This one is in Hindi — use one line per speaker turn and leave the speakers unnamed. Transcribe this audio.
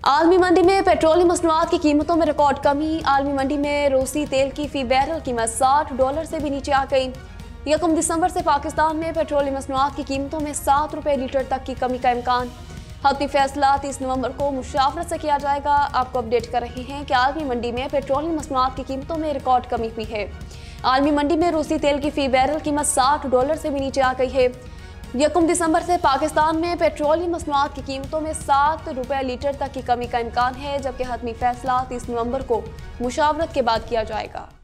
आलमी मंडी में पेट्रोलियम मसनूआत की कीमतों में रिकॉर्ड कमी। आलमी मंडी में रूसी तेल की फी बैरल कीमत $60 से भी नीचे आ गई। 1 दिसंबर से पाकिस्तान में पेट्रोलियम मसनूआत की कीमतों में ₹7 लीटर तक की कमी का इम्कान। हतमी फैसला 30 नवंबर को मुशावरत से किया जाएगा। आपको अपडेट कर रहे हैं कि आलमी मंडी में पेट्रोलियम मसनूआत की कीमतों में रिकॉर्ड कमी हुई है। आलमी मंडी में रूसी तेल की फी बैरल कीमत $60 से भी नीचे आ गई है। 1 दिसंबर से पाकिस्तान में पेट्रोलियम मसनूआत की कीमतों में ₹7 लीटर तक की कमी का इम्कान है, जबकि हतमी फैसला 30 नवंबर को मुशावरत के बाद किया जाएगा।